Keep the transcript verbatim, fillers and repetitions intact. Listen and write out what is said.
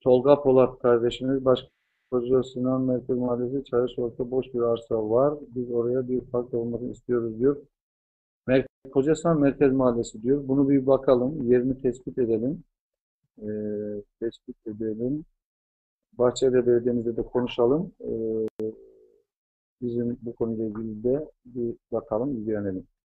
Tolga Polat kardeşimiz, Başkoca Sinan Merkez Mahallesi Çayışorta boş bir arsa var. Biz oraya bir park olmasını istiyoruz diyor. Mer Koca Sinan Merkez Mahallesi diyor. Bunu bir bakalım. Yerini tespit edelim. Ee, tespit edelim. Bahçeli Belediye'mizde de konuşalım. Ee, bizim bu konuyla ilgili de bir bakalım, ilgilenelim.